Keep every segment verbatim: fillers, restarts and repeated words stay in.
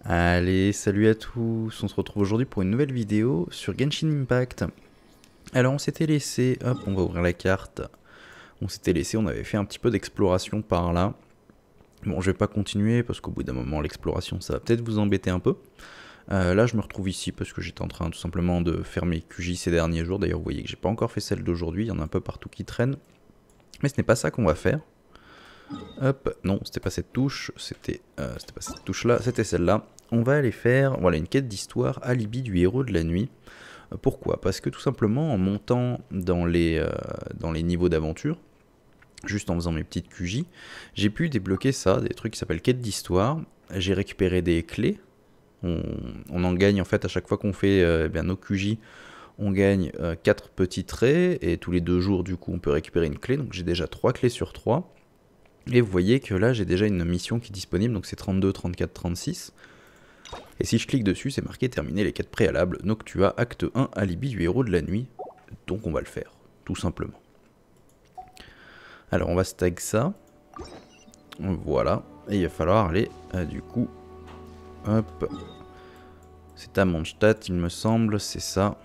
Allez, salut à tous, on se retrouve aujourd'hui pour une nouvelle vidéo sur Genshin Impact. Alors on s'était laissé, hop, on va ouvrir la carte. On s'était laissé, on avait fait un petit peu d'exploration par là. Bon, je vais pas continuer parce qu'au bout d'un moment, l'exploration, ça va peut-être vous embêter un peu. Euh, là, je me retrouve ici parce que j'étais en train tout simplement de faire mes Q J ces derniers jours. D'ailleurs, vous voyez que j'ai pas encore fait celle d'aujourd'hui, il y en a un peu partout qui traînent. Mais ce n'est pas ça qu'on va faire. Hop, non, c'était pas cette touche, c'était euh, c'était pas cette touche-là, c'était celle-là. On va aller faire, voilà, une quête d'histoire, alibi du héros de la nuit. Euh, pourquoi? Parce que tout simplement, en montant dans les, euh, dans les niveaux d'aventure, juste en faisant mes petites Q J, j'ai pu débloquer ça, des trucs qui s'appellent quête d'histoire. J'ai récupéré des clés. On, on en gagne en fait à chaque fois qu'on fait euh, eh bien, nos Q J. On gagne euh, quatre petits traits et tous les deux jours du coup on peut récupérer une clé. Donc j'ai déjà trois clés sur trois. Et vous voyez que là j'ai déjà une mission qui est disponible, donc c'est trente-deux, trente-quatre, trente-six. Et si je clique dessus, c'est marqué terminer les quêtes préalables. Noctua, acte un, alibi du héros de la nuit. Donc on va le faire, tout simplement. Alors on va stag ça. Voilà. Et il va falloir aller, euh, du coup, hop. C'est à Mondstadt, il me semble, c'est ça.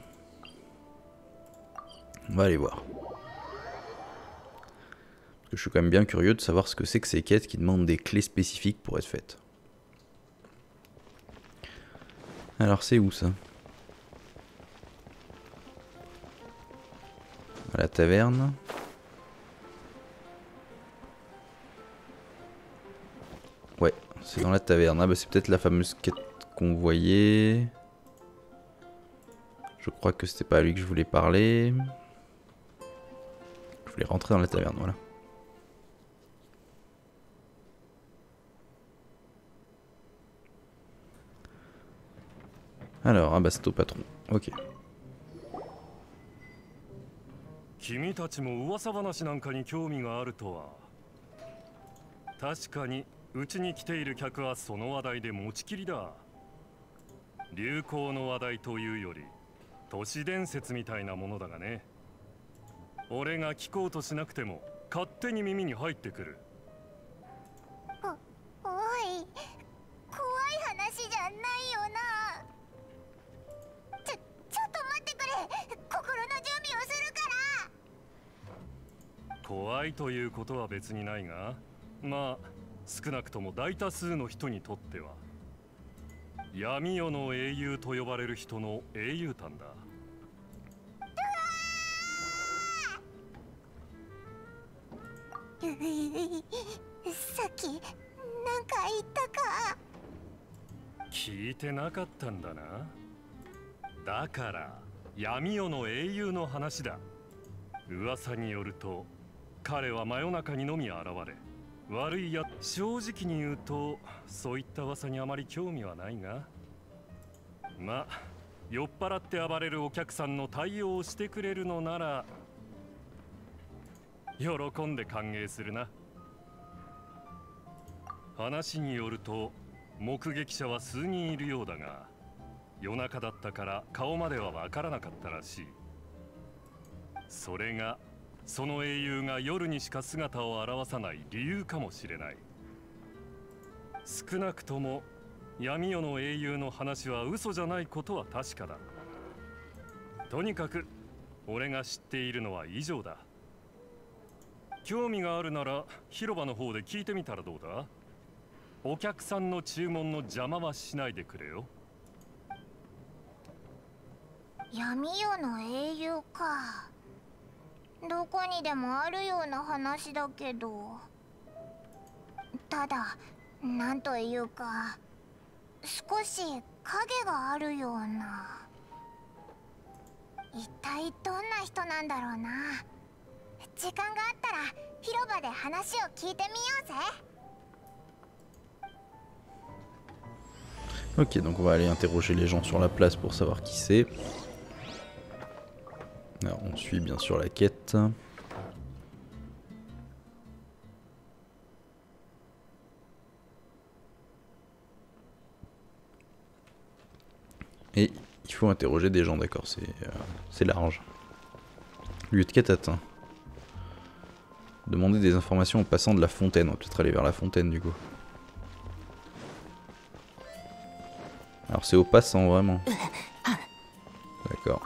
On va aller voir. Parce que je suis quand même bien curieux de savoir ce que c'est que ces quêtes qui demandent des clés spécifiques pour être faites. Alors c'est où ça? À la taverne. Ouais, c'est dans la taverne. Ah bah c'est peut-être la fameuse quête qu'on voyait. Je crois que c'était pas à lui que je voulais parler. Je voulais rentrer dans la taverne, voilà. Alors, ah bah c'est au patron. Ok. 君たちも噂話なんかに興味があるとは。確かにうちに来ている客はその話題で持ちきりだ。流行の話題というより都市伝説みたいなものだがね。俺が聞こうとしなくても勝手に耳に入ってくる。 お、おい、怖い話じゃないよな。ちょ、ちょっと待ってくれ。心の準備をするから。 怖いということは別にないが、まあ少なくとも大多数の人にとっては闇夜の英雄と呼ばれる人の英雄譚だ。 さっきなんか言ったか？ 聞いてなかったんだな。だから闇夜の英雄の話だ。噂によると彼は真夜中にのみ現れ、悪いや正直に言うとそういった噂にあまり興味はないが、まあ酔っ払って暴れるお客さんの対応をしてくれるのなら喜んで歓迎するな。話によると目撃者は数人いるようだが、夜中だったから顔まではわからなかったらしい。それがその英雄が夜にしか姿を現さない理由かもしれない。少なくとも闇夜の英雄の話は嘘じゃないことは確かだ。とにかく俺が知っているのは以上だ。興味があるなら広場の方で聞いてみたらどうだ？お客さんの注文の邪魔はしないでくれよ。 闇夜の英雄か。どこにでもあるような話だけど、ただなんというか少し影があるような。一体どんな人なんだろうな。時間があったら広場で話を聞いてみようぜ。 Ok, donc on va aller interroger les gens sur la place pour savoir qui c'est. Alors on suit bien sûr la quête. Et il faut interroger des gens, d'accord, c'est euh, c'est large. Lieu de quête atteint. Demander des informations en passant de la fontaine. On va peut-être aller vers la fontaine du coup. Alors c'est au passant vraiment. D'accord.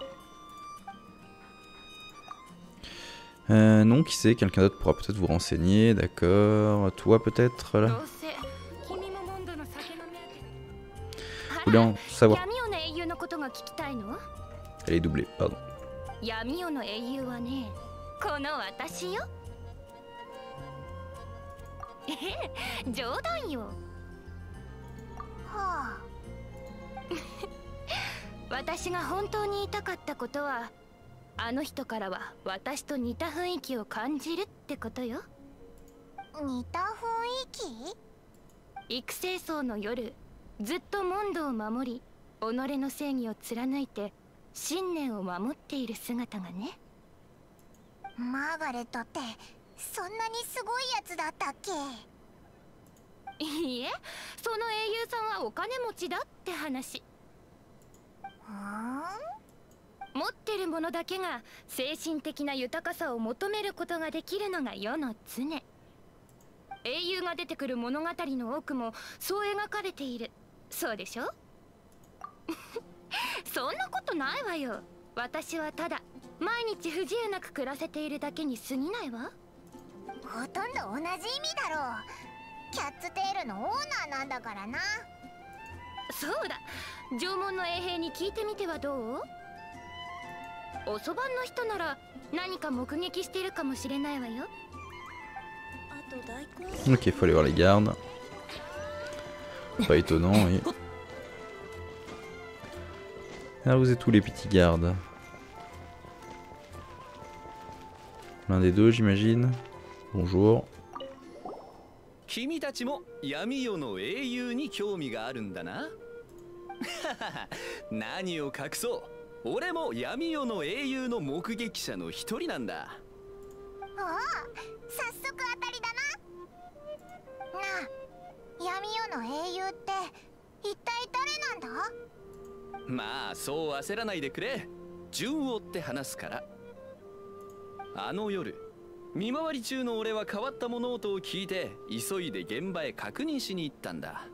Euh, non, qui sait, quelqu'un d'autre pourra peut-être vous renseigner, d'accord. Toi peut-être là. Vous voulez en savoir. Elle est doublée, pardon. は私が本当に言いたかったことは、あの人からは私と似た雰囲気を感じるってことよ。 あ、似た雰囲気？ 育成層の夜、ずっとモンドを守り、己の正義を貫いて信念を守っている姿がね。 マーガレットってそんなにすごいやつだったっけ？ いいえ、その英雄さんはお金持ちだって話。持ってるものだけが精神的な豊かさを求めることができるのが世の常。英雄が出てくる物語の多くもそう描かれている。そうでしょ？そんなことないわよ。私はただ毎日不自由なく暮らせているだけに過ぎないわ。 ほとんど同じ意味だろう。キャッツテールのオーナーなんだからな。 そうだ、縄文の衛兵に聞いてみてはどう？おそばの人なら何か目撃してるかもしれないわよ。 Ok, faut aller voir les gardes. Pas étonnant, oui. Alors vous êtes tous les petits gardes. L'un des deux, j'imagine. Bonjour. 君たちも闇夜の英雄に興味があるんだな。何を隠そう、俺も闇夜の英雄の目撃者の一人なんだ。 おお、早速当たりだな。なあ、闇夜の英雄って一体誰なんだ？ まあそう焦らないでくれ。順を追って話すから。あの夜、見回り中の俺は変わった物音を聞いて急いで現場へ確認しに行ったんだ。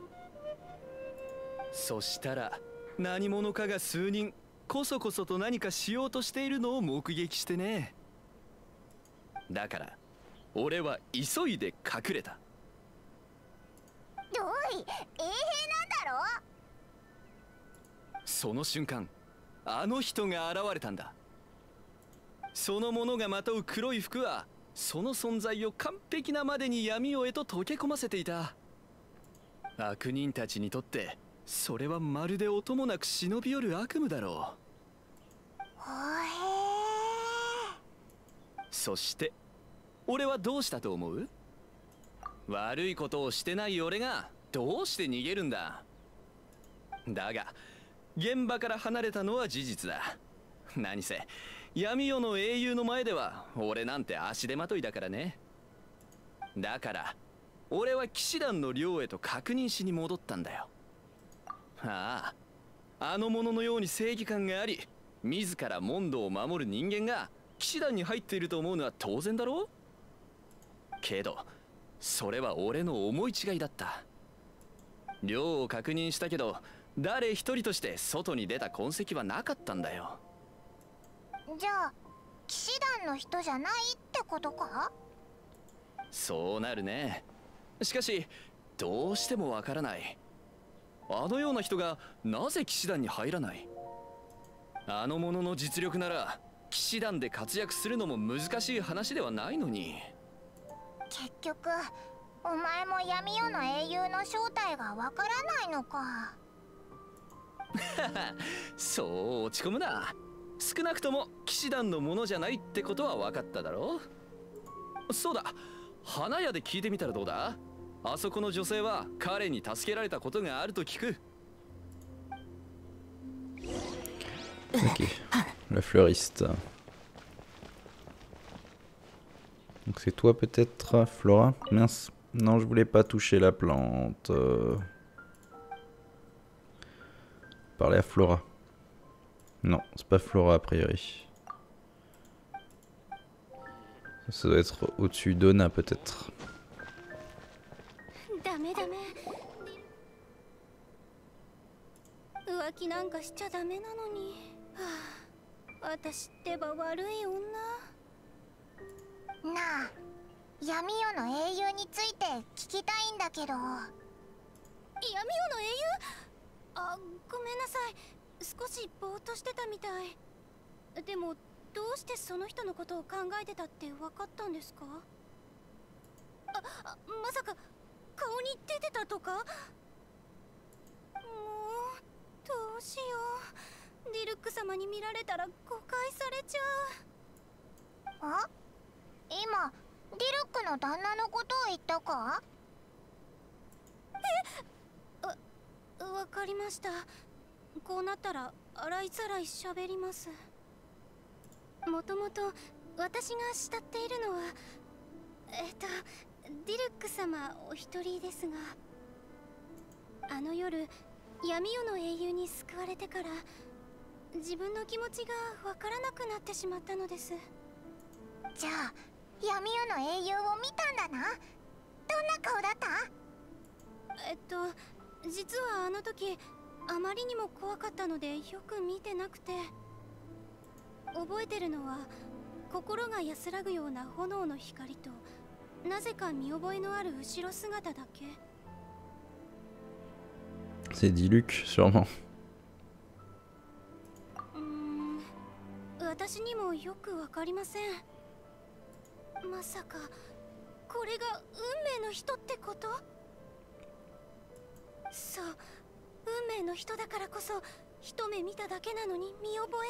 そしたら何者かが数人こそこそと何かしようとしているのを目撃してね。だから俺は急いで隠れた。 おい、衛兵なんだろ？ その瞬間、あの人が現れたんだ。その者がまとう黒い服はその存在を完璧なまでに闇夜へと溶け込ませていた。悪人たちにとってそれはまるで音もなく忍び寄る悪夢だろう。 ほへー。 そして俺はどうしたと思う？悪いことをしてない俺がどうして逃げるんだ。だが現場から離れたのは事実だ。何せ闇夜の英雄の前では俺なんて足手まといだからね。だから俺は騎士団の寮へと確認しに戻ったんだよ。ああ、あの者のように正義感があり自らモンドを守る人間が騎士団に入っていると思うのは当然だろう。けどそれは俺の思い違いだった。寮を確認したけど誰一人として外に出た痕跡はなかったんだよ。 じゃあ騎士団の人じゃないってことか？ そうなるね。しかしどうしてもわからない。あのような人がなぜ騎士団に入らない？あの者の実力なら騎士団で活躍するのも難しい話ではないのに。 結局お前も闇夜の英雄の正体がわからないのか。 そう落ち込むな。少なくとも騎士団のものじゃないってことは分かっただろう。そうだ、花屋で聞いてみたらどうだ？あそこの女性は彼に助けられたことがあると聞く。 Ok, la fleuriste. Donc c'est toi peut-être, Flora? Mince. Non, je voulais pas toucher la plante. Euh... Parler à Flora. Non, c'est pas Flora a priori. Ça doit être au-dessus d'Ona peut-être. 浮気なんかしちゃダメなのに。はあ、私ってば悪い女。 なあ、闇夜の英雄について聞きたいんだけど。闇夜の英雄？あ、ごめんなさい。少しぼーっとしてたみたい。でもどうしてその人のことを考えてたって分かったんですか？あ、あ、まさか顔に出てたとか？もうどうしよう。ディルック様に見られたら誤解されちゃう。あ、今ディルックの旦那のことを言ったか？ え？わ、わかりました。こうなったら洗いざらい喋ります。もともと私が慕っているのはえっとディルック様お一人ですが、あの夜闇夜の英雄に救われてから自分の気持ちがわからなくなってしまったのです。 じゃあ闇夜の英雄を見たんだな。どんな顔だった？ えっと実はあの時あまりにも怖かったのでよく見てなくて、覚えてるのは心が安らぐような炎の光となぜか見覚えのある後ろ姿だけ。 C'est Diluc, sûrement. うーん、私にもよくわかりません。まさかこれが運命の人ってこと？そう、運命の人だからこそ一目見ただけなのに見覚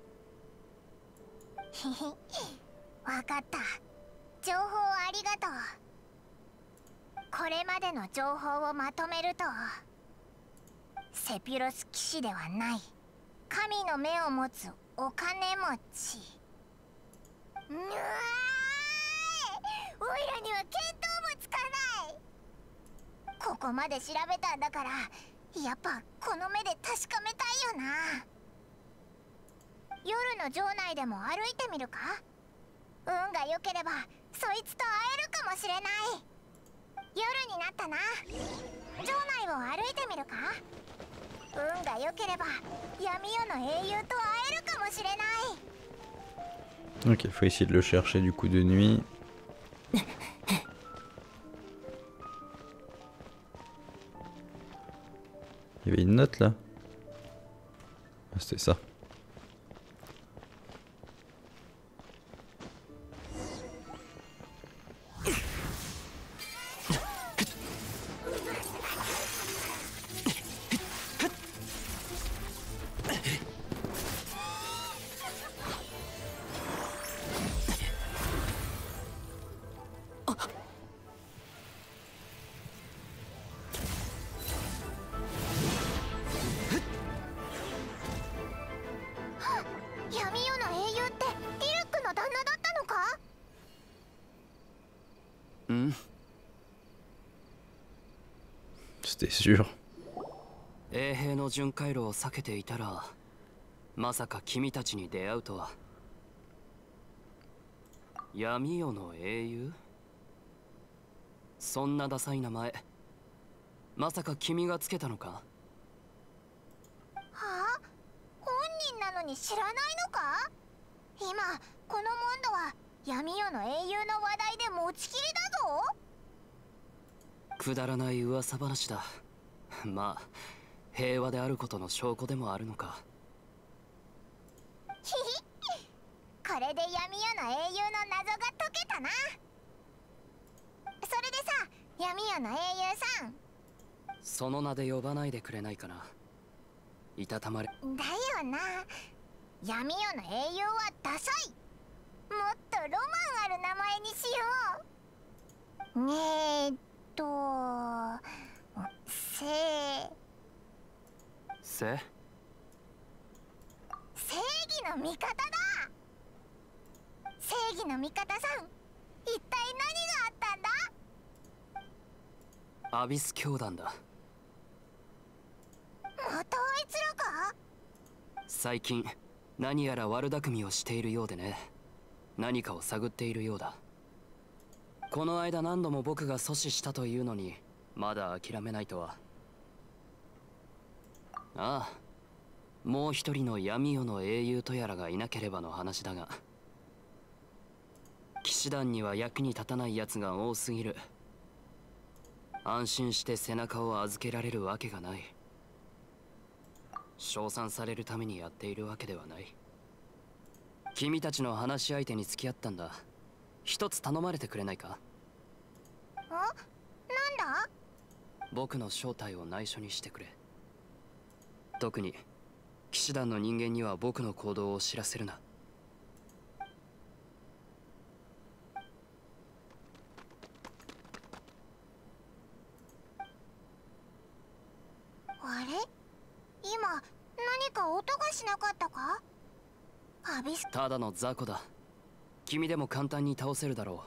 えが。 へへ、わかった。情報ありがとう。これまでの情報をまとめると、セピロス騎士ではない神の目を持つお金持ち。うわーい、おいらには見当もつかない。ここまで調べたんだから、やっぱこの目で確かめたいよな。夜の城内でも歩いてみるか？運が良ければそいつと会えるかもしれない。夜になったな。城内を歩いてみるか？運が良ければ闇夜の英雄と会えるかもしれない。 Ok, faut essayer de le chercher du coup de nuit. Il y avait une note là. Ah, c'était ça. C'était sûr. 衛兵の巡回路を避けていたら、まさか君たちに出会うとは。闇夜の英雄？そんなダサい名前、まさか君がつけたのか？ はあ？本人なのに知らないのか？今このモンドは闇夜の英雄の話題で持ちきりだぞ。 くだらない噂話だ。まあ平和であることの証拠でもあるのか。 ひひ、これで闇夜の英雄の謎が解けたな。それでさ、闇夜の英雄さん、 その名で呼ばないでくれないかな。いたたまれ。 だよな。闇夜の英雄はダサい。もっとロマンある名前にしよう。ねえっとせせ正義の味方だ。正義の味方さん、一体何があったんだ？ アビス教団だ。 またあいつらか？ 最近何やら悪巧みをしているようでね。何かを探っているようだ。この間何度も僕が阻止したというのにまだ諦めないとは。ああ、 もう一人の闇夜の英雄とやらがいなければの話だが、騎士団には役に立たない奴が多すぎる。安心して背中を預けられるわけがない。称賛されるためにやっているわけではない。君たちの話し相手に付き合ったんだ。一つ頼まれてくれないか？ あ、なんだ？ 僕の正体を内緒にしてくれ。特に騎士団の人間には僕の行動を知らせるな。 あれ？今何か音がしなかったか？アビス。 ただの雑魚だ。君でも簡単に倒せるだろ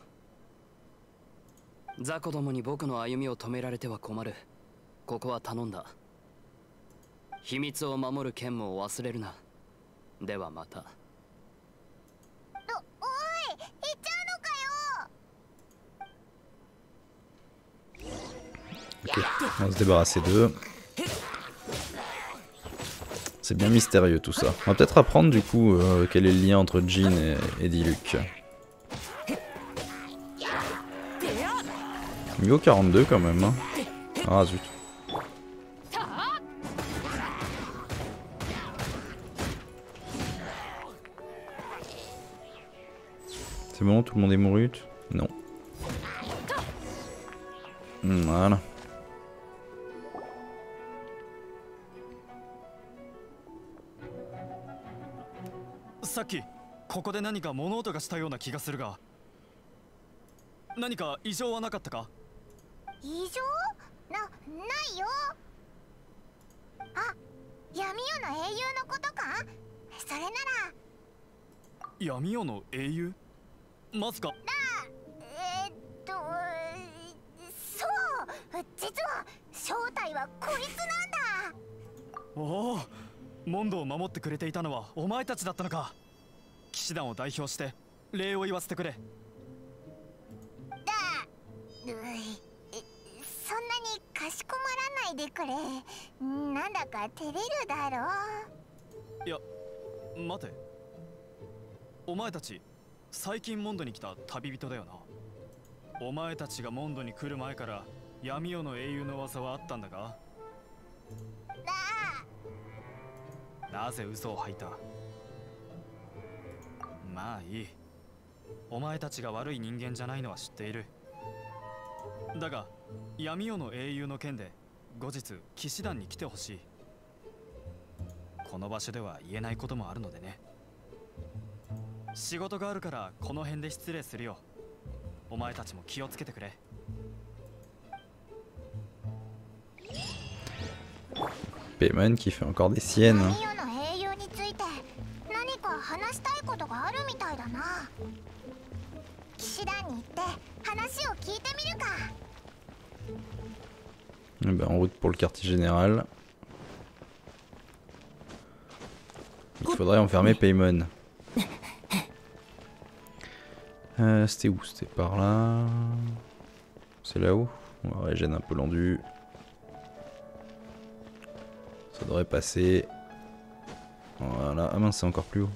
う。雑魚どもに僕の歩みを止められては困る。ここは頼んだ。秘密を守る剣も忘れるな。ではまた。 お、おい、行っちゃうのかよ。 Ok, on va se débarrasser d'eux. C'est bien mystérieux tout ça. On va peut-être apprendre du coup euh, quel est le lien entre Jin et, et Diluc. Niveau quarante-deux quand même. Hein. Ah zut. C'est bon, tout le monde est mouru? Non. Voilà. さっきここで何か物音がしたような気がするが、何か異常はなかったか？ 異常？な、ないよ。あ、闇夜の英雄のことか？それなら。 闇夜の英雄？まさか。 だ、えー、っと、そう、実は正体はこいつなんだ。 おお、モンドを守ってくれていたのはお前たちだったのか。騎士団を代表して礼を言わせてくれ。 だ、うい、そんなにかしこまらないでくれ。なんだか照れるだろう。 いや、待て。お前たち最近モンドに来た旅人だよな。お前たちがモンドに来る前から闇夜の英雄の噂はあったんだか？ だ、 なぜ嘘を吐いた？まあいい。お前たちが悪い人間じゃないのは知っている。だが闇夜の英雄の件で後日騎士団に来てほしい。この場所では言えないこともあるのでね。仕事があるからこの辺で失礼するよ。お前たちも気をつけてくれ。 Paimon qui fait encore des siennes. 闇夜の英雄について何か話したいことがあるみたいだな。騎士団に行って話を聞いてみるか。 Eh ben, en route pour le quartier général. Il faudrait enfermer Paimon. Euh, C'était où? C'était par là. C'est là-haut. Ouais, gêne un peu l'endu. Ça devrait passer. Voilà. Ah mince, c'est encore plus haut.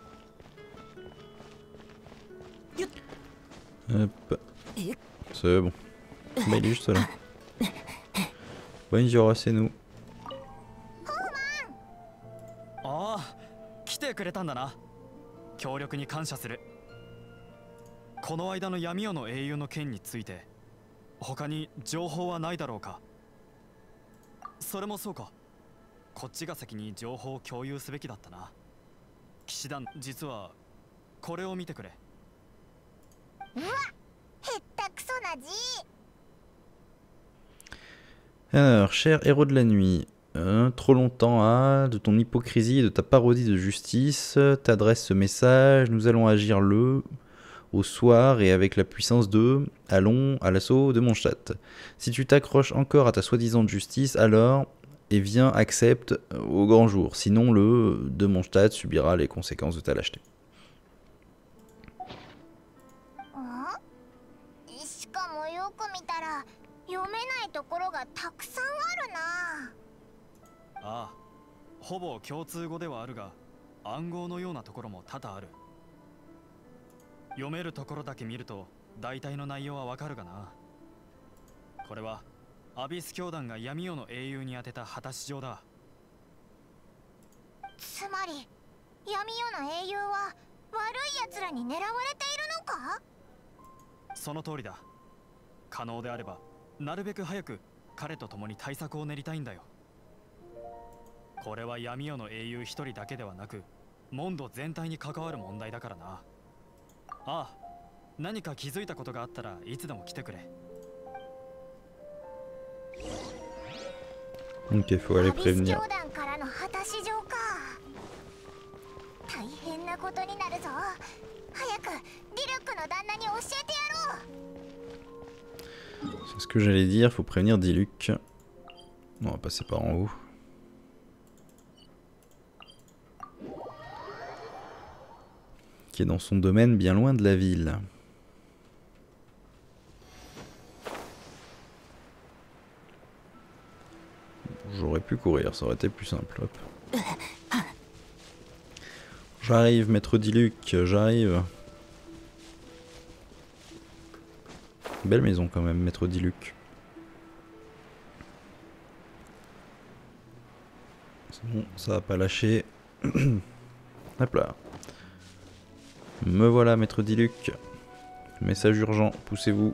Hop. C'est bon. Bah, il est juste là. Bonjour, c'est nous. ああ、来てくれたんだな。協力に感謝する。この間の闇夜の英雄の件について他に情報はないだろうか？それもそうか。こっちが先に情報を共有すべきだったな。騎士団、実はこれを見てくれ。 うわ、へったくそな字。 Alors, cher héros de la nuit, euh, trop longtemps, ah, de ton hypocrisie et de ta parodie de justice, t'adresse ce message, nous allons agir le, au soir et avec la puissance de, allons à l'assaut de Mondstadt. Si tu t'accroches encore à ta soi-disant justice, alors, et viens, accepte au grand jour, sinon le de Mondstadt subira les conséquences de ta lâcheté. しかもよく見たら読めないところがたくさんあるな。 ああ、 ほぼ共通語ではあるが、暗号のようなところも多々ある。読めるところだけ見ると大体の内容はわかるがな。これはアビス教団が闇夜の英雄に宛てた果たし状だ。 つまり闇夜の英雄は悪い奴らに狙われているのか？ その通りだ。可能であればなるべく早く彼と共に対策を練りたいんだよ。これは闇夜の英雄一人だけではなく、モンド全体に関わる問題だからな。ああ、何か気づいたことがあったらいつでも来てくれ。 Ok, faut aller アビス prévenir. 教団からの果たし状か。大変なことになるぞ。早くディルックの旦那に教えてやろう。 C'est ce que j'allais dire, faut prévenir Diluc. On va passer par en haut. Qui est dans son domaine bien loin de la ville. J'aurais pu courir, ça aurait été plus simple. Hop. J'arrive, maître Diluc, j'arrive. Belle maison quand même, maître Diluc. C'est bon, ça va pas lâcher. Hop là. Me voilà, maître Diluc. Message urgent, poussez-vous.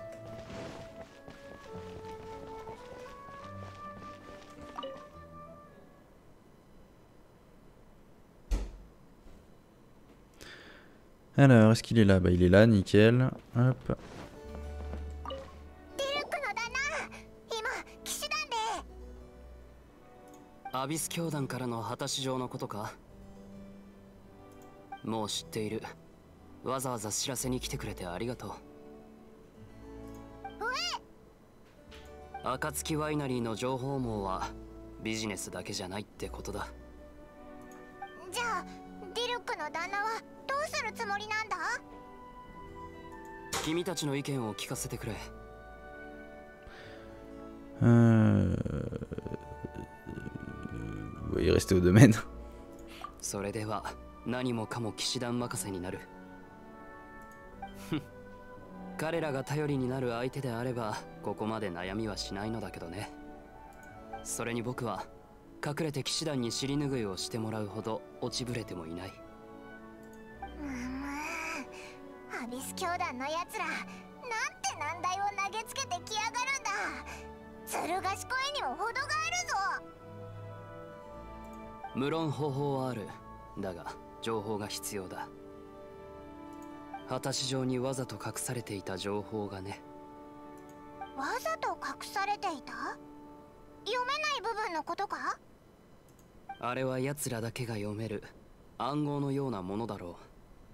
Alors, est-ce qu'il est là? Bah, il est là, nickel. Hop. ディルックの旦那、今騎士団で。 アビス教団からの果たし状のことか。もう知っている。わざわざ知らせに来てくれてありがとう。暁ワイナリーの情報網はビジネスだけじゃないってことだ。 じゃあディルックの旦那はどうするつもりなんだ？ 君たちの意見を聞かせてくれ。 Euh... Vous voyez rester au domaine. それでは何もかも騎士団任せになる。彼らが頼りになる相手であればここまで悩みはしないのだけどね。それに僕は隠れて騎士団に尻拭いをしてもらうほど落ちぶれてもいない。 うーん、アビス教団のやつらなんて難題を投げつけてきやがるんだ。ずる賢いにも程があるぞ。 無論方法はある。だが情報が必要だ。果たし状にわざと隠されていた情報がね。 わざと隠されていた？読めない部分のことか？ あれは奴らだけが読める暗号のようなものだろ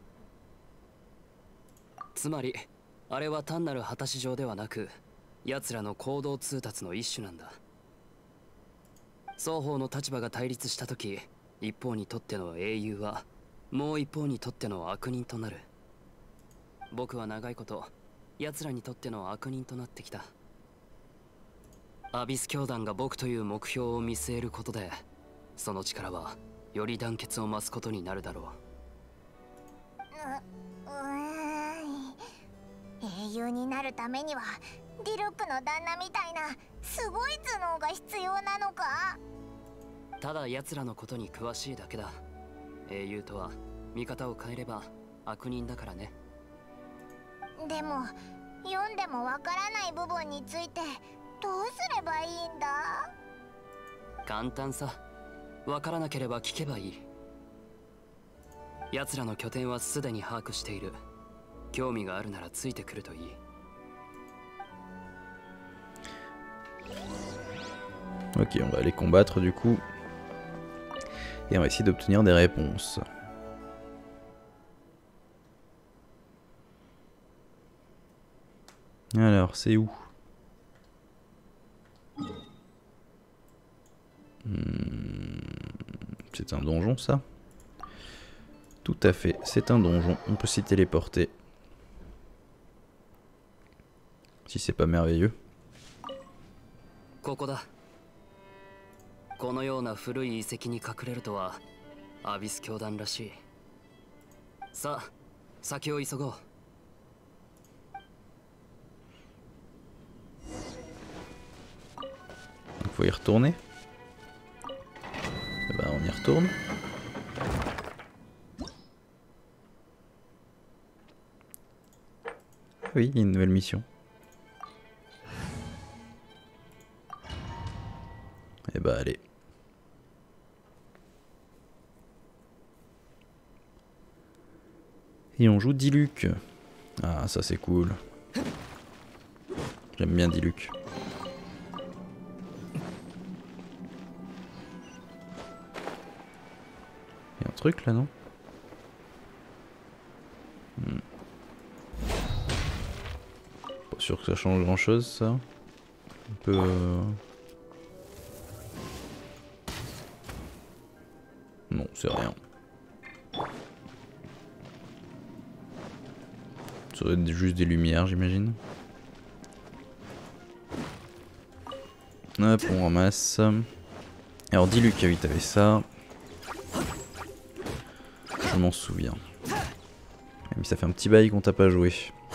う。つまりあれは単なる果たし状ではなく、奴らの行動通達の一種なんだ。双方の立場が対立した時、一方にとっての英雄はもう一方にとっての悪人となる。僕は長いこと奴らにとっての悪人となってきた。アビス教団が僕という目標を見据えることで、その力はより団結を増すことになるだろう、うーん。英雄になるためにはディルックの旦那みたいなすごい頭脳が必要なのか？ う。ただ奴らのことに詳しいだけだ。英雄とは見方を変えれば悪人だからね。 でも読んでもわからない部分についてどうすればいいんだ？ 簡単さ。わからなければ聞けばいい。奴らの拠点はすでに把握している。興味があるならついてくるといい。 Ok, on va aller combattre du coup. Et on va essayer d'obtenir des réponses. Alors, c'est où? hmm, C'est un donjon, ça? Tout à fait, c'est un donjon. On peut s'y téléporter. Si c'est pas merveilleux. このような古い遺跡に隠れるとはアビス教団らしい。さあ先を急ごう。 Il faut y retourner. Eh ben, on y retourne. Oui, il y a une nouvelle mission. Eh ben, allez. Et on joue Diluc. Ah, ça c'est cool. J'aime bien Diluc. Il y a un truc là, non? hmm. Pas sûr que ça change grand chose, ça. Un peu. Euh... Non, c'est rien. Ça doit être juste des lumières, j'imagine. Hop, on ramasse. Alors, dis-lui que oui, t'avais ça. Je m'en souviens. Mais ça fait un petit bail qu'on t'a pas joué.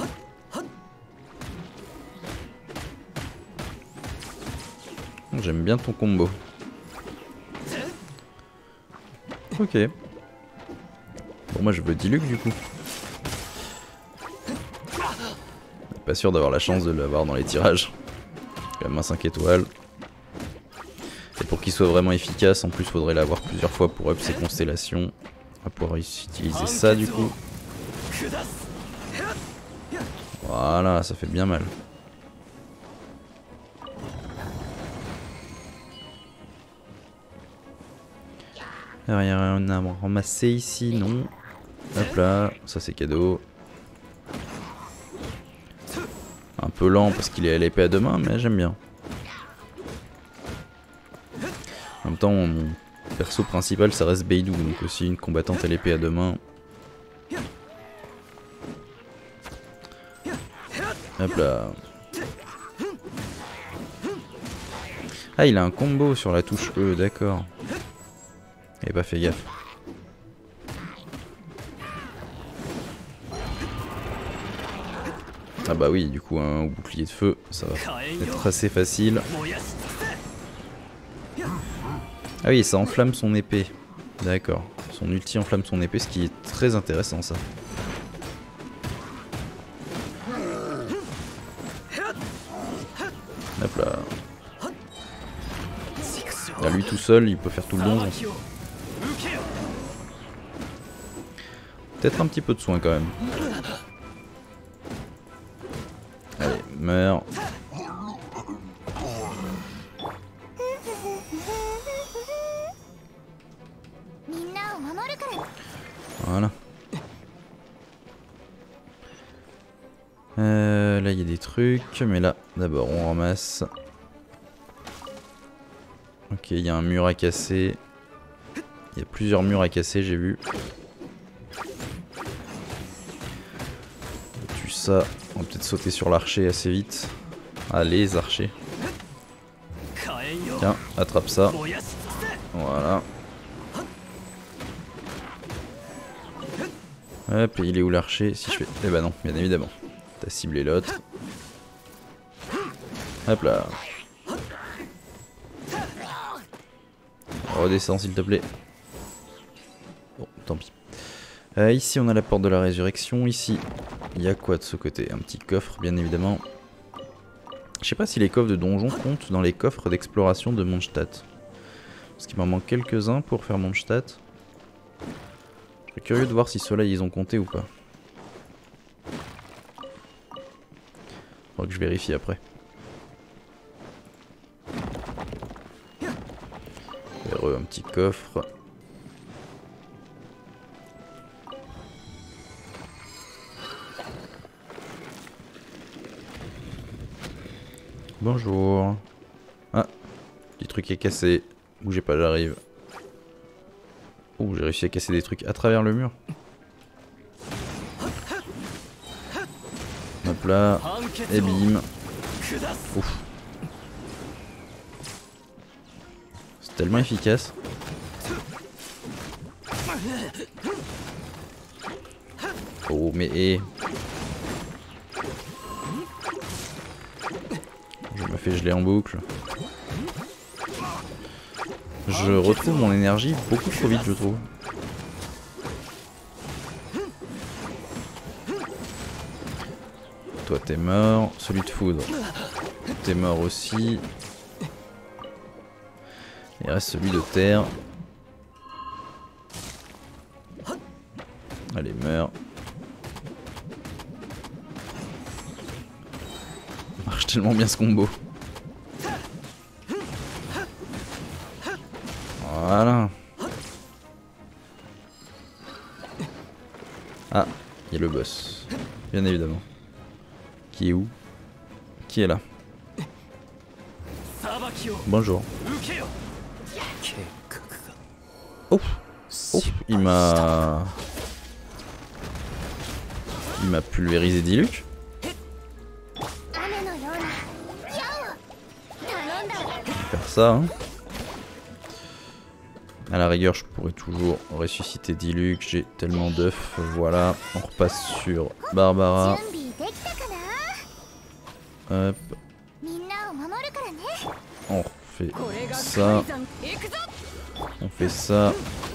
J'aime bien ton combo. Ok. Bon, moi je veux Diluc du coup. Pas sûr d'avoir la chance de l'avoir dans les tirages. Quand même un cinq étoiles. Et pour qu'il soit vraiment efficace, en plus faudrait l'avoir plusieurs fois pour up ses constellations. On va pouvoir utiliser ça du coup. Voilà, ça fait bien mal. Alors il y a un arbre ramassé ici, non. Hop là, ça c'est cadeau. Un peu lent parce qu'il est à l'épée à deux mains, mais j'aime bien. En même temps, mon perso principal ça reste Beidou, donc aussi une combattante à l'épée à deux mains. Hop là. Ah, il a un combo sur la touche E, d'accord. J'avais pas fait gaffe. Ah bah oui, du coup un bouclier de feu, ça va être assez facile. Ah oui, ça enflamme son épée. D'accord. Son ulti enflamme son épée, ce qui est très intéressant ça. Hop là. Là, lui tout seul, il peut faire tout le donjon. Peut-être un petit peu de soin quand même. Allez, meurs. Voilà. Euh, là il y a des trucs, mais là d'abord on ramasse. Ok, il y a un mur à casser. Il y a plusieurs murs à casser, j'ai vu. On tue ça. On va peut-être sauter sur l'archer assez vite. Ah, les archers. Tiens, attrape ça. Voilà. Hop, et il est où l'archer? Si je fais... Eh bah non, bien évidemment. T'as ciblé l'autre. Hop là. Redescends s'il te plaît. Bon, tant pis. Euh, ici on a la porte de la résurrection. Ici, il y a quoi de ce côté? Un petit coffre, bien évidemment. Je sais pas si les coffres de donjon comptent dans les coffres d'exploration de Mondstadt. Parce qu'il m'en manque quelques-uns pour faire Mondstadt. Je serais curieux de voir si ceux-là ils ont compté ou pas. Faudra que je vérifie après. Un petit coffre. Bonjour. Ah, petit truc est cassé. Bougez pas, j'arrive. Oh, j'ai réussi à casser des trucs à travers le mur. Hop là. Et bim. Ouf. Tellement efficace. Oh mais eh. Je me fais geler en boucle. Je retrouve mon énergie beaucoup trop vite, je trouve. Toi t'es mort, celui de foudre. T'es mort aussi. Il reste celui de terre. Allez, meurs. Marche tellement bien ce combo. Voilà. Ah, il y a le boss. Bien évidemment. Qui est où? Qui est là? Bonjour. Oh, oh, il m'a... Il m'a pulvérisé Diluc. Faire ça, hein. À la rigueur, je pourrais toujours ressusciter Diluc. J'ai tellement d'œufs. Voilà, on repasse sur Barbara. Hop. On refait ça. On fait ça.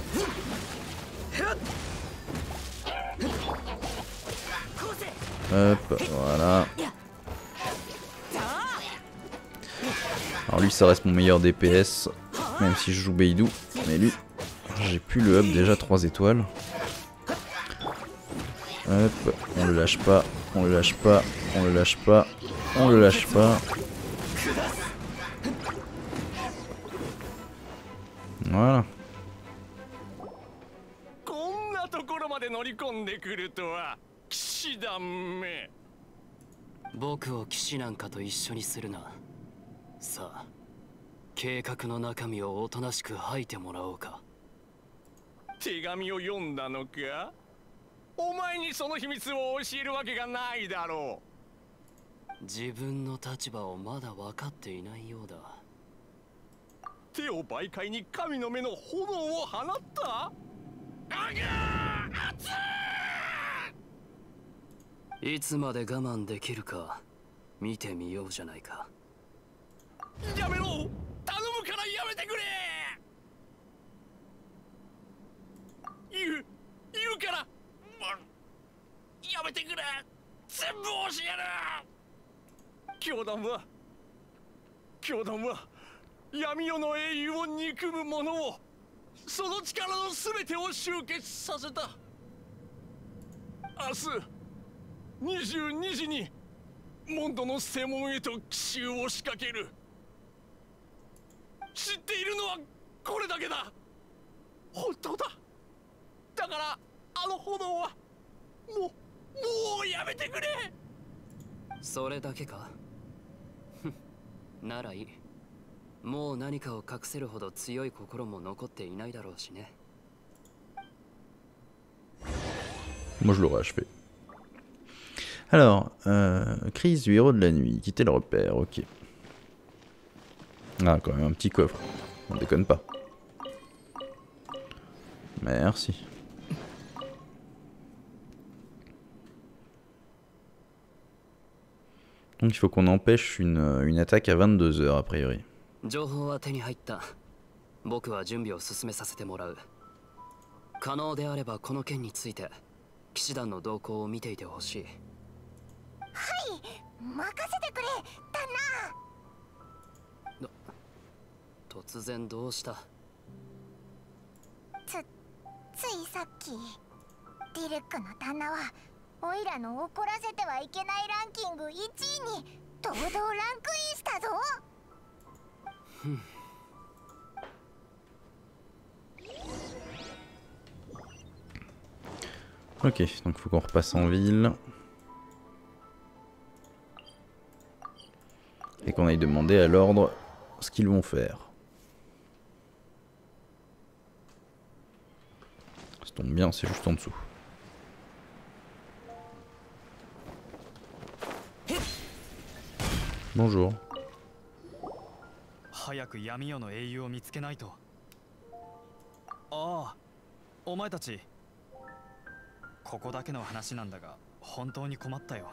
Hop, voilà. Alors lui ça reste mon meilleur D P S, même si je joue Beidou. Mais lui, j'ai plus le up déjà trois étoiles. Hop, on le lâche pas, on le lâche pas, on le lâche pas, on le lâche pas. Voilà. 僕を騎士なんかと一緒にするな。さあ、計画の中身をおとなしく吐いてもらおうか。 手紙を読んだのか？お前にその秘密を教えるわけがないだろう。自分の立場をまだ分かっていないようだ。 手を媒介に神の目の炎を放った？あがー！熱い！ いつまで我慢できるか見てみようじゃないか。 やめろ！頼むからやめてくれ！言う、言うから！やめてくれ！全部教える！教団は、教団は闇夜の英雄を憎む者を、その力の全てを集結させた。明日にじゅうにじにモンドの正門へと奇襲を仕掛ける。知っているのはこれだけだ。本当だ。だからあの炎はもうもうやめてくれ。 それだけか？ならいい。もう何かを隠せるほど強い心も残っていないだろうしね。 Moi je l'aurais achevé. Alors, euh, crise du héros de la nuit, quitter le repère, ok. Ah, quand même un petit coffre, on déconne pas. Merci. Donc il faut qu'on empêche une, une attaque à vingt-deux heures a priori. 情報は手に入った。僕は準備を進めさせてもらう。可能であればこの件について騎士団の動向を見ていてほしい。 はい、任せてくれ、旦那。 突然どうした？ つ、ついさっきディルックの旦那はオイラの怒らせてはいけないランキングいちいに堂々ランクインしたぞ。 Ok, donc faut qu'on repasse en ville. Et qu'on aille demander à l'ordre ce qu'ils vont faire. Ça tombe bien, c'est juste en dessous. Bonjour. 早く闇夜の英雄を見つけないと。ああ、お前たち。ここだけの話なんだが本当に困ったよ。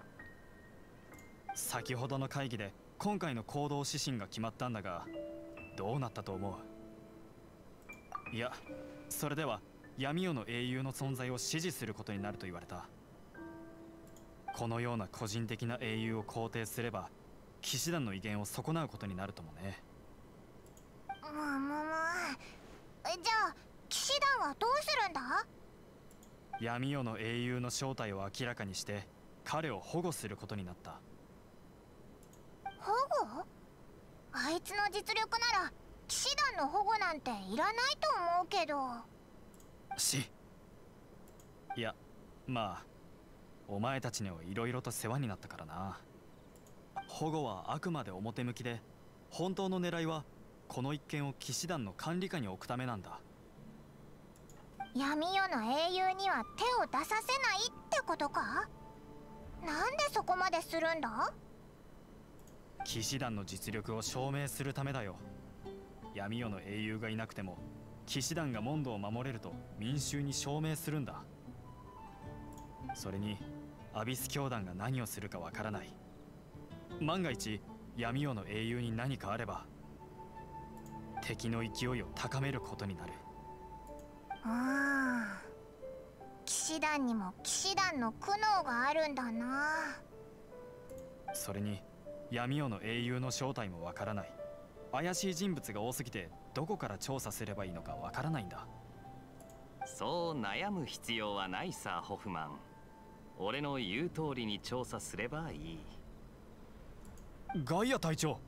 先ほどの会議で今回の行動指針が決まったんだが、どうなったと思う？いや、それでは闇夜の英雄の存在を支持することになると言われた。このような個人的な英雄を肯定すれば騎士団の威厳を損なうことになるともね。 むむむ。じゃあ騎士団はどうするんだ？ 闇夜の英雄の正体を明らかにして彼を保護することになった。 保護？あいつの実力なら騎士団の保護なんていらないと思うけど。 しいや、まあお前たちにはいろいろと世話になったからな。保護はあくまで表向きで、本当の狙いはこの一件を騎士団の管理下に置くためなんだ。 闇夜の英雄には手を出させないってことか？なんでそこまでするんだ？ 騎士団の実力を証明するためだよ。闇夜の英雄がいなくても騎士団がモンドを守れると民衆に証明するんだ。それにアビス教団が何をするかわからない。万が一闇夜の英雄に何かあれば敵の勢いを高めることになる。 うーん、騎士団にも騎士団の苦悩があるんだな。 それに闇夜の英雄の正体もわからない。怪しい人物が多すぎてどこから調査すればいいのかわからないんだ。 そう悩む必要はないさ、ホフマン。俺の言う通りに調査すればいい。 ガイア隊長。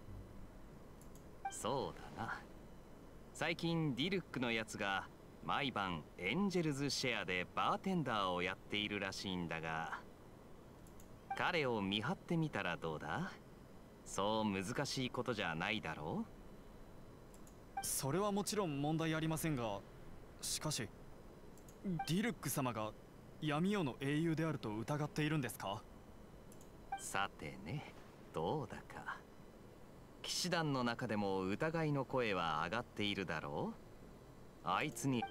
そうだな。最近ディルックのやつが毎晩エンジェルズシェアでバーテンダーをやっているらしいんだが、彼を見張ってみたらどうだ？そう難しいことじゃないだろう？ それはもちろん問題ありませんが、しかしディルック様が闇夜の英雄であると疑っているんですか？ さてね、どうだか。騎士団の中でも疑いの声は上がっているだろう？あいつに。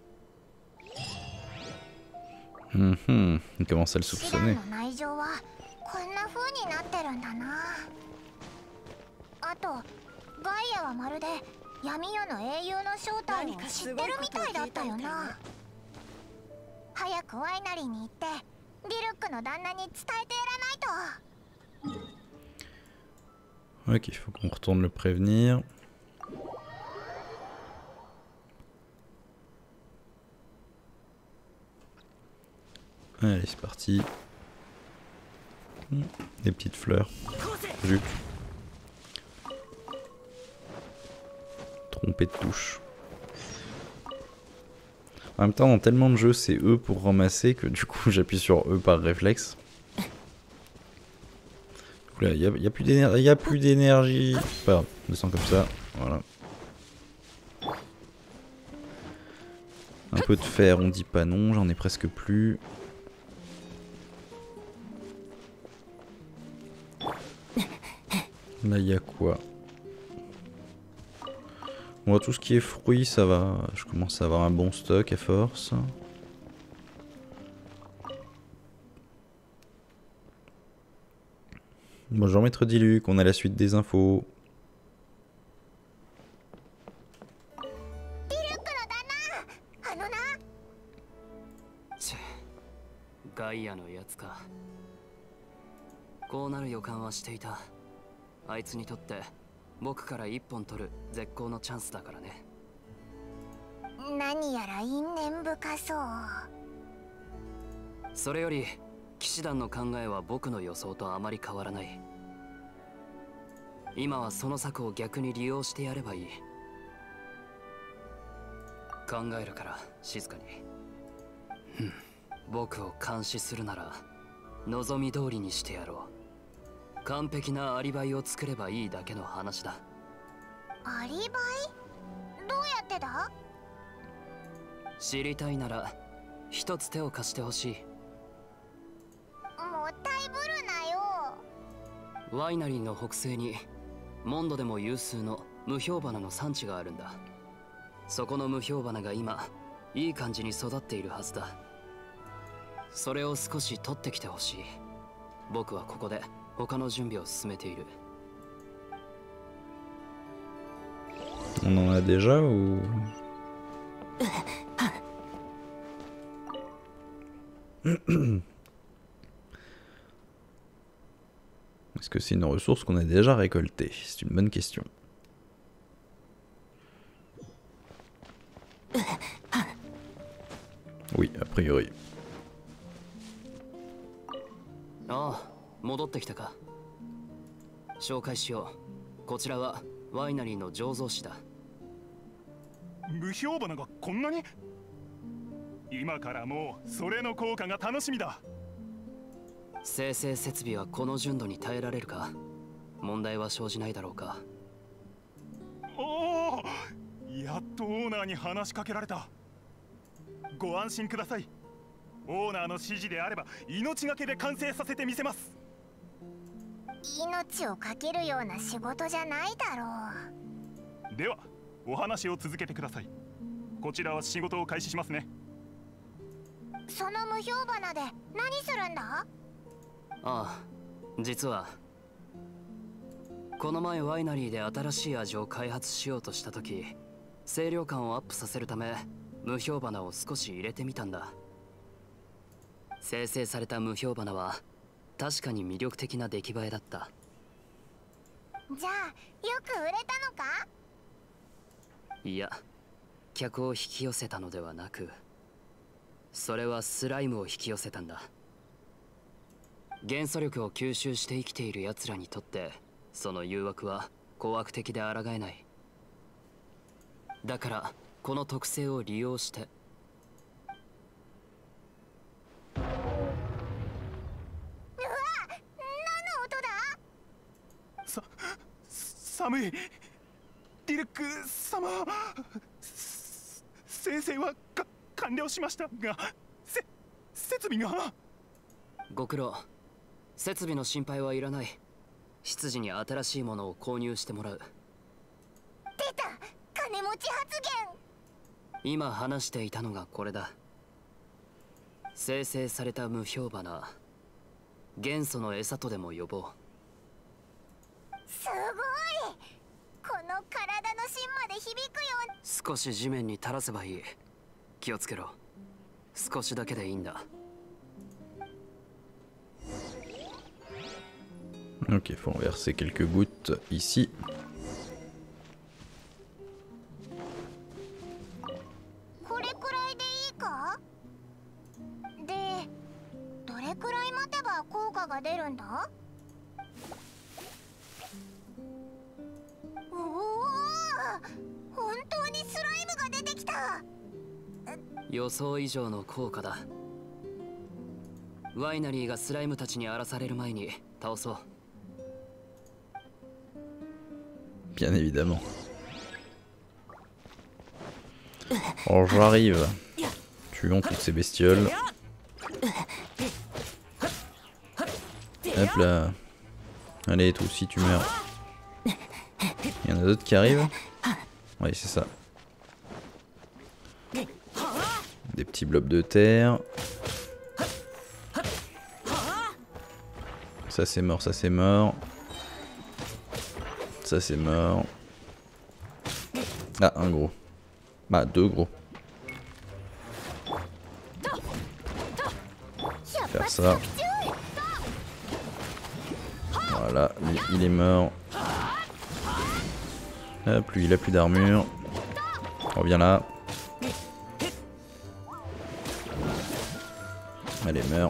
うんうん、il commence à le 騎士団 soupçonner. の内情はこんな風になってるんだな。あとガイアはまるで闇夜の英雄の正体を知ってるみたいだったよな。早くワイナリーに行ってディルックの旦那に伝えてやらないと。 Ok, il faut qu'on retourne le prévenir. Allez, c'est parti. Des petites fleurs. Zut. Trompé de touche. En même temps, dans tellement de jeux, c'est E pour ramasser que du coup, j'appuie sur E par réflexe. Il n'y a, y a plus d'énergie. Il y a plus d'énergie. Pas grave, je descends comme ça. Voilà. Un peu de fer, on dit pas non. J'en ai presque plus. Là, il y a quoi? Bon, tout ce qui est fruits, ça va. Je commence à avoir un bon stock à force. Bonjour maître Diluc, on a la suite des infos. ガイアのやつか。こうなる予感はしていた。あいつにとって僕から一本取る絶好のチャンスだからね。 何やら因縁深そう。 それより騎士団の考えは僕の予想とあまり変わらない。今はその策を逆に利用してやればいい。考えるから静かに。ふん、僕を監視するなら望み通りにしてやろう。完璧なアリバイを作ればいいだけの話だ。 アリバイ？どうやってだ？ 知りたいなら一つ手を貸してほしい。 もったいぶるなよ。 ワイナリーの北西にモンドでも有数の無氷花の産地があるんだ。そこの無氷花が今いい感じに育っているはずだ。それを少し取ってきてほしい。僕はここで他の準備を進めている。 On en a déjà ou... Est-ce que c'est une ressource qu'on a déjà récoltée? C'est une bonne question. Oui, a priori. ああ、戻ってきたか。紹介しよう。こちらはワイナリーの醸造士だ。 無氷花がこんなに？今からもうそれの効果が楽しみだ。 生成設備はこの純度に耐えられるか？問題は生じないだろうか？ おお、やっとオーナーに話しかけられた。ご安心ください。オーナーの指示であれば命がけで完成させてみせます。 命をかけるような仕事じゃないだろう。ではお話を続けてください。こちらは仕事を開始しますね。 その無氷花で何するんだ？ ああ、実はこの前ワイナリーで新しい味を開発しようとした時、清涼感をアップさせるため無氷花を少し入れてみたんだ。生成された無氷花は確かに魅力的な出来栄えだった。 じゃあよく売れたのか？ いや、客を引き寄せたのではなく、それはスライムを引き寄せたんだ。元素力を吸収して生きている奴らにとってその誘惑は怖悪的で抗えない。だからこの特性を利用して。 うわ、何の音だ？ さ、寒い。ディルク様、生成はか完了しましたが、せ設備が。 ご苦労。設備の心配はいらない。執事に新しいものを購入してもらう。 出た、金持ち発言。 今話していたのがこれだ。生成された無氷花、元素の餌とでも呼ぼう。 すごい、この体の芯まで響くように。 少し地面に垂らせばいい。気をつけろ。少しだけでいいんだ。 Ok, il faut en verser quelques gouttes ici. これくらいでいいか？で、どれくらい待てば効果が出るんだ？おお、本当にスライムが出てきた。 予想以上の効果だ。ワイナリーがスライムたちに荒らされる前に倒そう。 Bien évidemment. Oh, j'arrive. Tuons toutes ces bestioles. Hop là. Allez, toi aussi tu meurs. Il y en a d'autres qui arrivent. Oui, c'est ça. Des petits blobs de terre. Ça c'est mort, ça c'est mort. Ça c'est mort. Ah, un gros. Bah, deux gros. Faire ça. Voilà, lui il est mort. Hop, lui il a plus d'armure. Reviens là. Allez, meurs.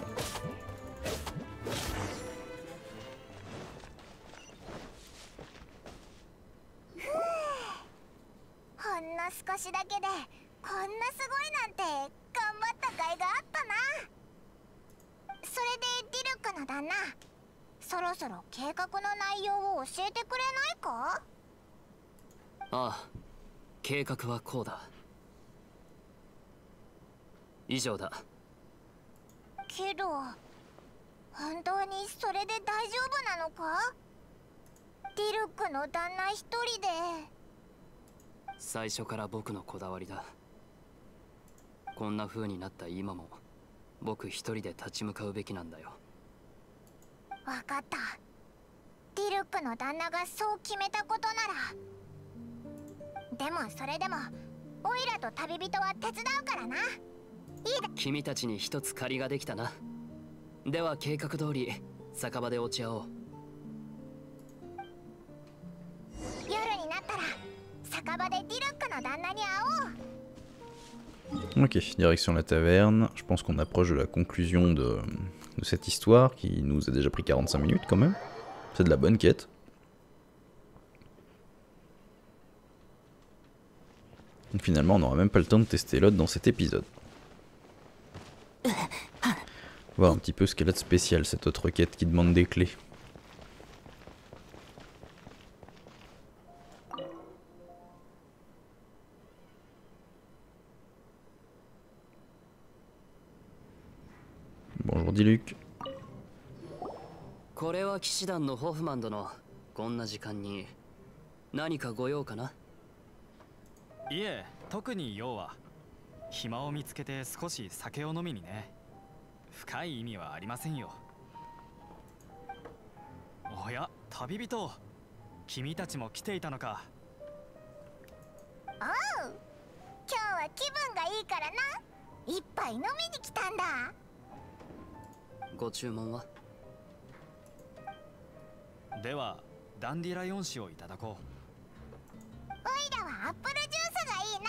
Ah, 計画はこうだ。以上だ。 けど、本当にそれで大丈夫なのか？ ディルックの旦那一人で。 最初から僕のこだわりだ。こんな風になった今も僕一人で立ち向かうべきなんだよ。 わかった。ディルックの旦那がそう決めたことなら。でもそれでもオイラと旅人は手伝うからな。いいだ。 君たちに一つ借りができたな。では計画通り酒場で落ち合おう。 夜になったら酒場でディルックの旦那に会おう。 Ok, direction la taverne. Je pense qu'on approche de la conclusion de, de cette histoire qui nous a déjà pris quarante-cinq minutes quand même. C'est de la bonne quête. Donc finalement, on n'aura même pas le temps de tester l'autre dans cet épisode. Voir un petit peu ce qu'elle a de spécial, cette autre quête qui demande des clés. Bonjour Diluc. これは騎士団のホフマン殿。こんな時間に何かご用かな？ いえ、特に用は。暇を見つけて少し酒を飲みにね。深い意味はありませんよ。おや、旅人。君たちも来ていたのか。 おう、今日は気分がいいからな。一杯飲みに来たんだ。 ご注文は？ ではダンディライオン酒をいただこう。おいらはアップルジュースがいいな。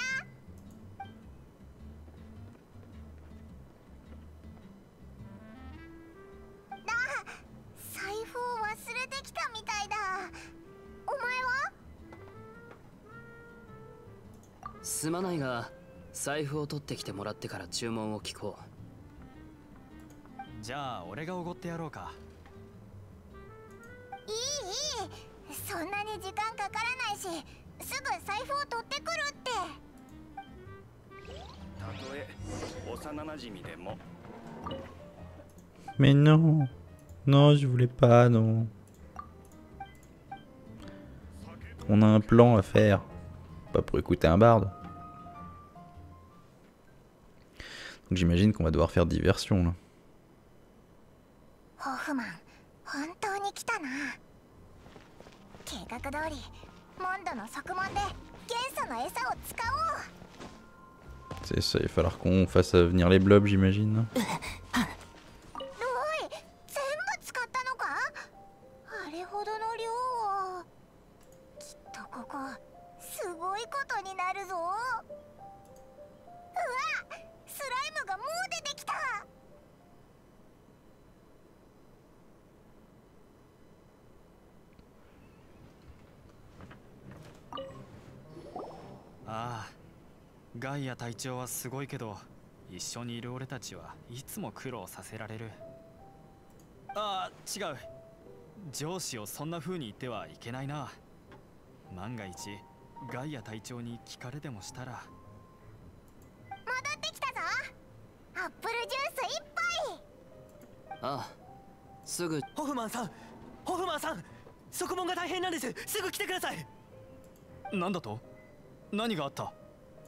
あ、財布を忘れてきたみたいだ。お前は？ すまないが財布を取ってきてもらってから注文を聞こう。じゃあ俺がおごってやろうか。 いいいい、そんなに時間かからないし、すぐ財布を取ってくるって。 たとえ幼なじみでも。 Mais non, non, je voulais pas, non. On a un plan à faire, pas pour écouter un barde. Donc j'imagine qu'on va devoir faire diversion là. Hoffman, 本当に来たな。計画通り、モンドの側門で元素の餌を使おう。 C'est ça, il va falloir qu'on fasse venir les blobs, j'imagine. ロイ、全部使ったのか？あれほどの量を。きっとここ、すごいことになるぞ。うわ、スライムがもう出てきた。 ああ、ガイア隊長はすごいけど、一緒にいる俺たちはいつも苦労させられる。ああ、違う。上司をそんな風に言ってはいけないな。万が一ガイア隊長に聞かれでもしたら。 戻ってきたぞ。アップルジュース一杯。 ああ、すぐ。 ホフマンさん、ホフマンさん、側門が大変なんです。すぐ来てください。 なんだと？何があった？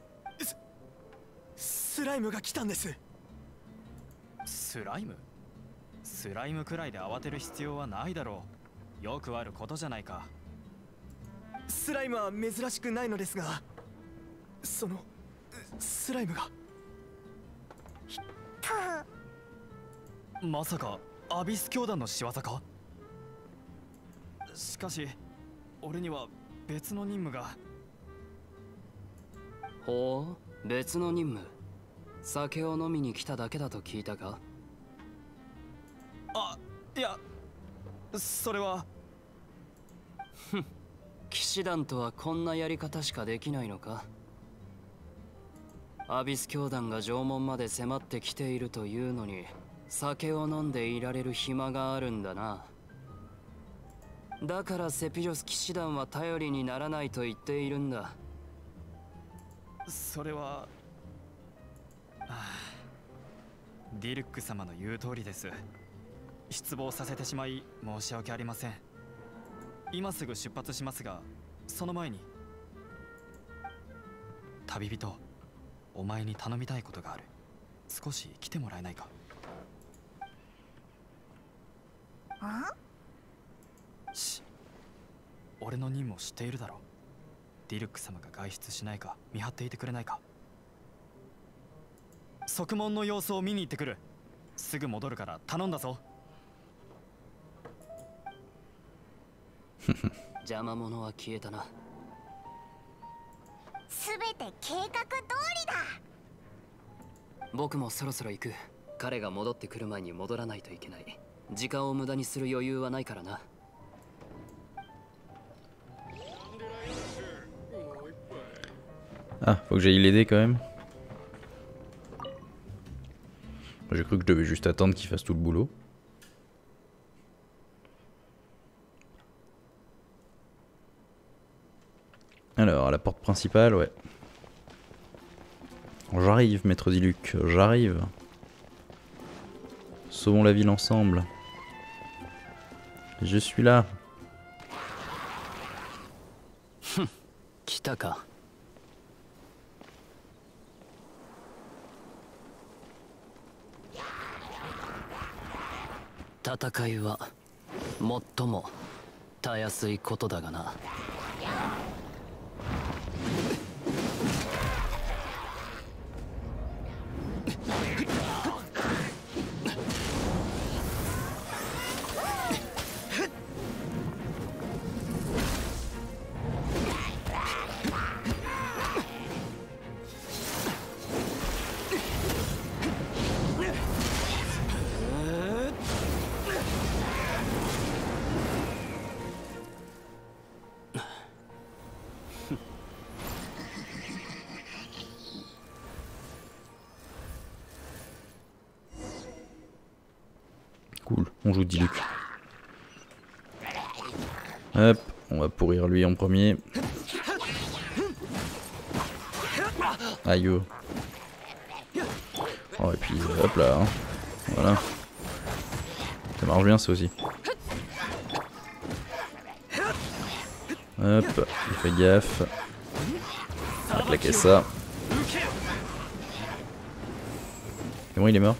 ス、スライムが来たんです。 スライム？スライムくらいで慌てる必要はないだろう。よくあることじゃないか。 スライムは珍しくないのですが、そのスライムが。 まさかアビス教団の仕業か？しかし俺には別の任務が。 ほう、別の任務。酒を飲みに来ただけだと聞いたか？ あ、いや、それは。 ふん、騎士団とはこんなやり方しかできないのか？アビス教団が城門まで迫ってきているというのに、酒を飲んでいられる暇があるんだな。だからセピジョス騎士団は頼りにならないと言っているんだ。 それは、はあ、ディルック様の言う通りです。失望させてしまい申し訳ありません。 今すぐ出発しますが、その前に旅人、お前に頼みたいことがある。少し来てもらえないか。し、俺の任務を知っているだろう。ディルック様が外出しないか見張っていてくれないか。側門の様子を見に行ってくる。すぐ戻るから頼んだぞ。 邪魔者は消えたな。 すべて計画通りだ。 僕もそろそろ行く。彼が戻ってくる前に戻らないといけない。時間を無駄にする余裕はないからな。 Ah, faut que j'aille l'aider quand même. J'ai cru que je devais juste attendre qu'il fasse tout le boulot. Alors, à la porte principale, ouais. J'arrive, maître Diluc, j'arrive. Sauvons la ville ensemble. Je suis là. Kitaka. Tatakai wa mottomo tayasui koto da ga na. Cool, on joue Diluc. Hop, on va pourrir lui en premier. Aïe. Oh, et puis hop là. Hein. Voilà. Ça marche bien ça aussi. Hop, il fait gaffe. On va plaquer ça. C'est bon, il est mort.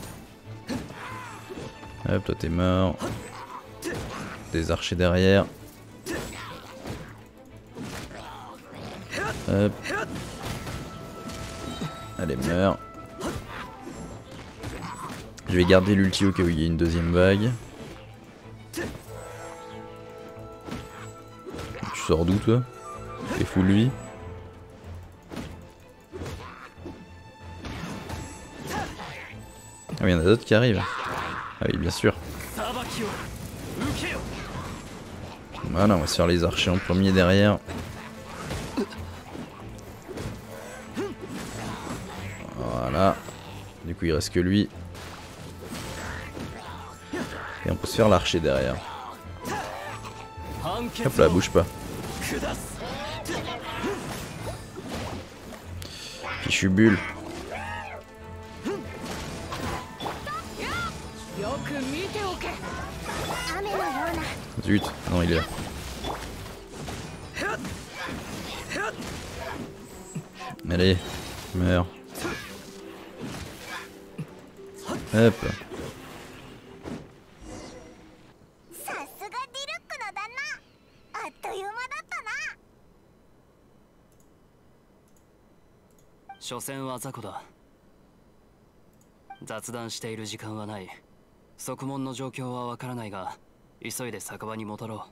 Hop, toi t'es mort. Des archers derrière. Hop. Allez, meurs. Je vais garder l'ulti au cas où il y a une deuxième vague. Tu sors d'où toi? T'es fou lui? Ah oui, il y en a d'autres qui arrivent. Ah oui, bien sûr. Voilà, on va se faire les archers en premier derrière. Voilà. Du coup, il reste que lui. Et on peut se faire l'archer derrière. Hop là, bouge pas. Fichu bulle. Zut, non il est là. Allez, meurs. Hop. Shosen wa Zako da. 雑談している時間はない。側門の状況はわからないが、急いで酒場に戻ろ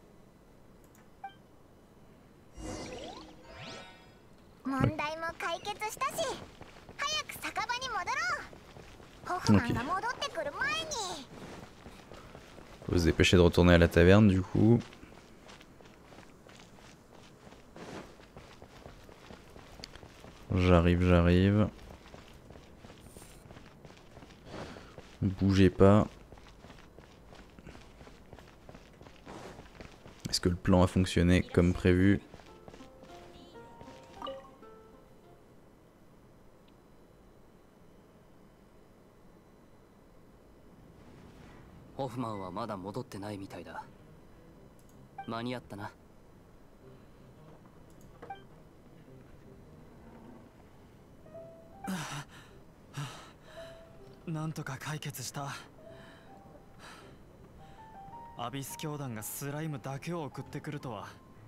う。問題も解決したし、早く酒場に戻ろう。ホフマンが戻ってくる前に。 Faut se dépêcher de retourner à la taverne du coup. J'arrive, j'arrive. Bougez pas. Est-ce que le plan a fonctionné comme prévu? Hoffman はまだ戻ってないみたいだ。 間に合ったな。 なんとか解決した。アビス教団がスライムだけを送ってくるとは。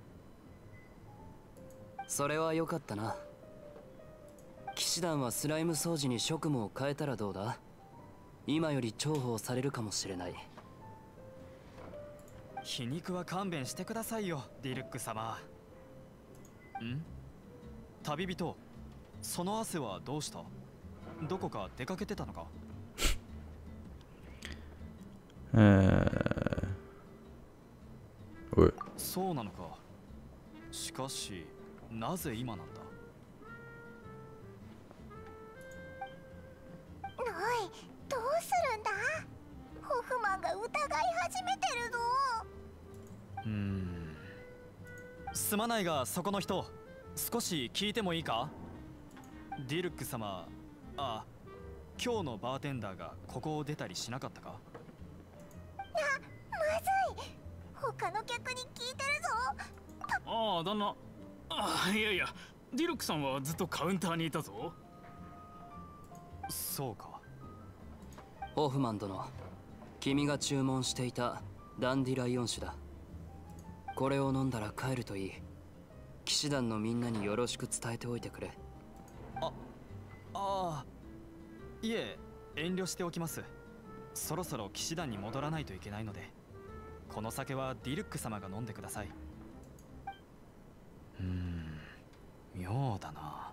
それは良かったな。騎士団はスライム掃除に職務を変えたらどうだ？今より重宝されるかもしれない。 皮肉は勘弁してくださいよ、ディルック様。ん？旅人、その汗はどうした？どこか出かけてたのか？ えーおい。 そうなのか。しかし、なぜ今なんだ？ おい、どうするんだ？ホフマンが疑い始めてるぞ。 うーん。すまないが、そこの人、少し聞いてもいいか？ディルック様、あ、今日のバーテンダーがここを出たりしなかったか？ あ、まずい。他の客に聞いてるぞ。 ああ、旦那。あ、いやいや、ディルックさんはずっとカウンターにいたぞ。 そうか。 ホフマン殿、君が注文していたダンディライオン酒だ。これを飲んだら帰るといい。騎士団のみんなによろしく伝えておいてくれ。 あ、ああ、いえ、遠慮しておきます。そろそろ騎士団に戻らないといけないので、この酒はディルック様が飲んでください。うーん、妙だな。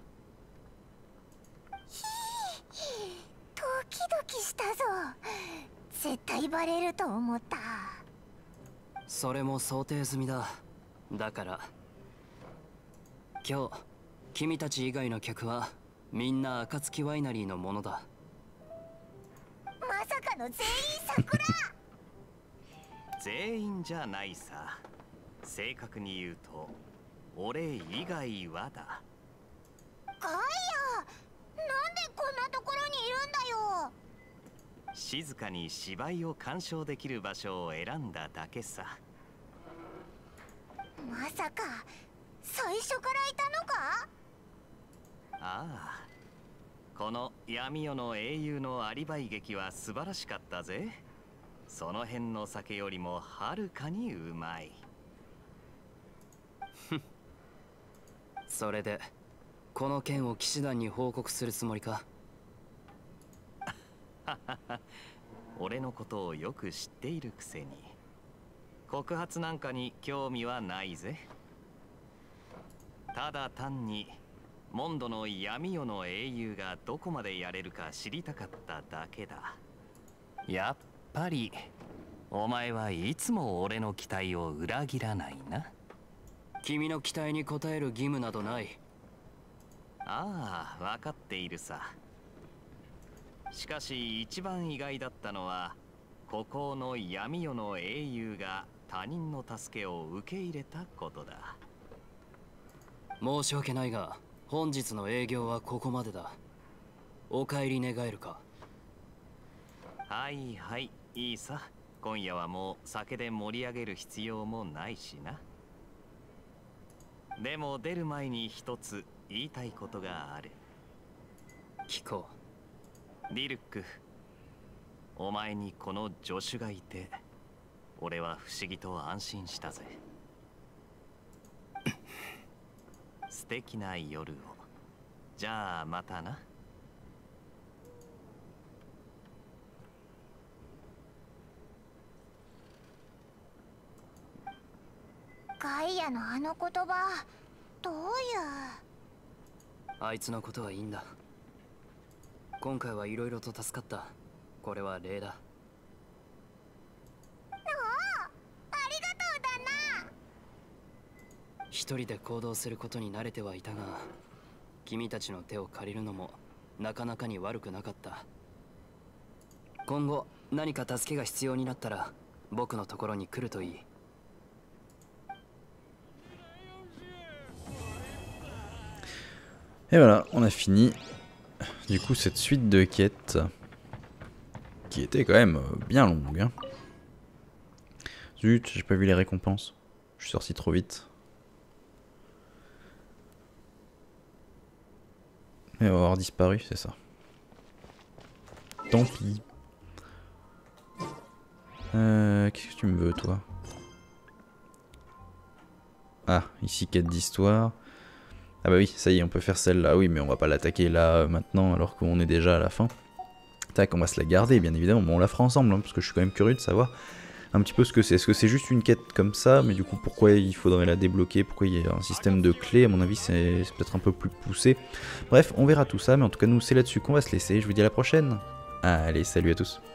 ドキドキしたぞ。絶対バレると思った。 それも想定済みだ。だから今日君たち以外の客はみんな暁ワイナリーのものだ。 まさかの全員桜。 全員じゃないさ。正確に言うと俺以外はだ。 ガイア、なんでこんなところにいるんだよ。 静かに芝居を鑑賞できる場所を選んだだけさ。 まさか最初からいたのか？ ああ、この闇夜の英雄のアリバイ劇は素晴らしかったぜ。その辺の酒よりもはるかにうまい。 それでこの件を騎士団に報告するつもりか？ 俺のことをよく知っているくせに。告発なんかに興味はないぜ。ただ単にモンドの闇夜の英雄がどこまでやれるか知りたかっただけだ。やっぱりお前はいつも俺の期待を裏切らないな。 君の期待に応える義務などない。 ああ、分かっているさ。しかし一番意外だったのは、孤高の闇夜の英雄が他人の助けを受け入れたことだ。 申し訳ないが本日の営業はここまでだ。お帰り願えるか？ はいはい、いいさ。今夜はもう酒で盛り上げる必要もないしな。でも出る前に一つ言いたいことがある。 聞こう。ディルック、お前にこの助手がいて俺は不思議と安心したぜ。素敵な夜を。じゃあまたな。 ガイアのあの言葉、どういう？ あいつのことはいいんだ。今回はいろいろと助かった。これは礼だ。 ああ、ありがとうだな。 一人で行動することに慣れてはいたが、君たちの手を借りるのもなかなかに悪くなかった。今後何か助けが必要になったら僕のところに来るといい。 Et voilà, on a fini du coup cette suite de quêtes qui était quand même bien longue. Hein. Zut, j'ai pas vu les récompenses. Je suis sorti trop vite. Et on va avoir disparu, c'est ça. Tant pis. Euh, Qu'est-ce que tu me veux, toi? Ah, ici, quête d'histoire. Ah bah oui, ça y est, on peut faire celle-là. Oui, mais on va pas l'attaquer là, euh, maintenant, alors qu'on est déjà à la fin. Tac, on va se la garder, bien évidemment. Bon, on la fera ensemble, hein, parce que je suis quand même curieux de savoir un petit peu ce que c'est. Est-ce que c'est juste une quête comme ça? Mais du coup, pourquoi il faudrait la débloquer? Pourquoi il y a un système de clés? À mon avis, c'est peut-être un peu plus poussé. Bref, on verra tout ça, mais en tout cas, nous, c'est là-dessus qu'on va se laisser. Je vous dis à la prochaine. Allez, salut à tous.